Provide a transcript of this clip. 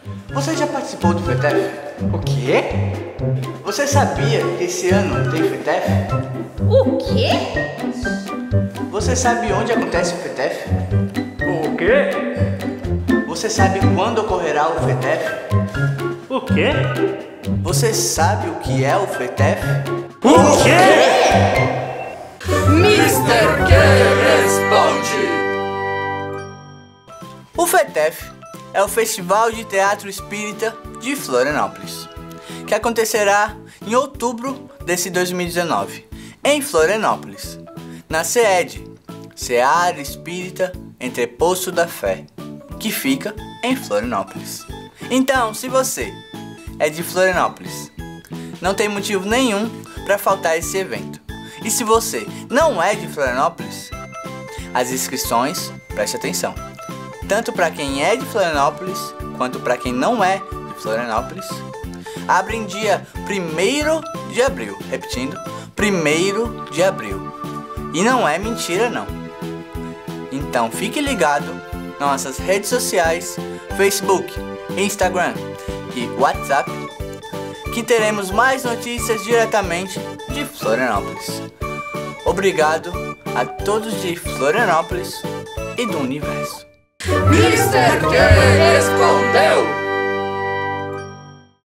Você já participou do FETEF? O quê? Você sabia que esse ano tem FETEF? O quê? Você sabe onde acontece o FETEF? O quê? Você sabe quando ocorrerá o FETEF? O quê? Você sabe o que é o FETEF? O quê? Mr. Q responde! O FETEF é o Festival de Teatro Espírita de Florianópolis, que acontecerá em outubro desse 2019, em Florianópolis, na SEED, Seara Espírita Entreposto da Fé, que fica em Florianópolis. Então, se você é de Florianópolis, não tem motivo nenhum para faltar esse evento. E se você não é de Florianópolis, as inscrições, preste atenção, tanto para quem é de Florianópolis quanto para quem não é de Florianópolis, abrem dia 1º de abril, repetindo, 1º de abril. E não é mentira não. Então fique ligado nas nossas redes sociais, Facebook, Instagram e WhatsApp, que teremos mais notícias diretamente de Florianópolis. Obrigado a todos de Florianópolis e do universo. Mr. Q respondeu!